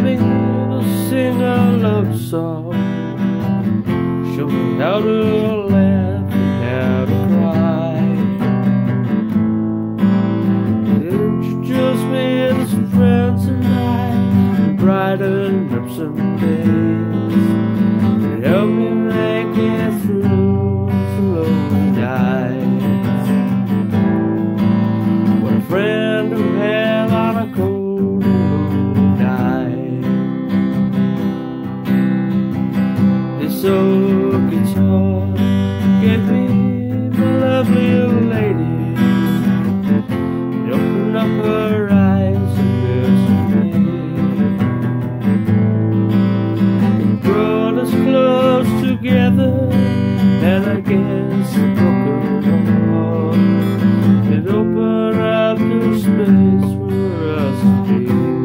me to sing a love song, show me how to laugh and how to cry. Introduce me to some friends and brighten up some days, and help me make it through some lonely nights. What a friend to have on a cold night. This old guitar gave me my lovely old lady. It opened up her eyes and listened to me. It brought us close together, and I guess it broke her heart. It opened up the space for us to be.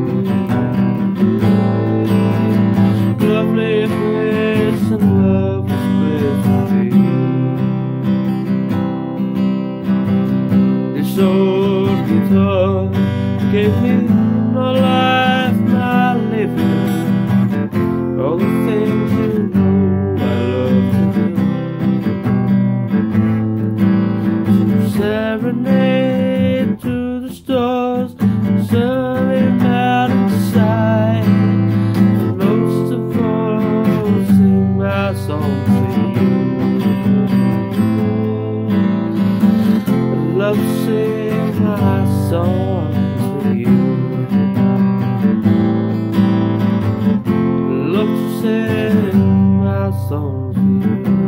Lovely place and love is place to be. This old guitar gave me my life, my living, all the things you know I love to do. Serenade to the stars, sunny mountainside, and most of all, sing my song to you. I love to sing my song to you. I love to sing my song to you.